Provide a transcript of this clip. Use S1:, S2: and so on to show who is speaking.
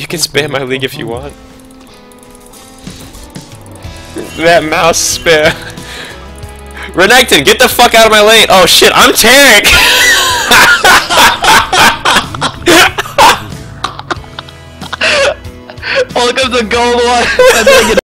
S1: You can spam my league if you want. That mouse spam. Renekton, get the fuck out of my lane! Oh shit, I'm taric!
S2: Welcome to Gold 1!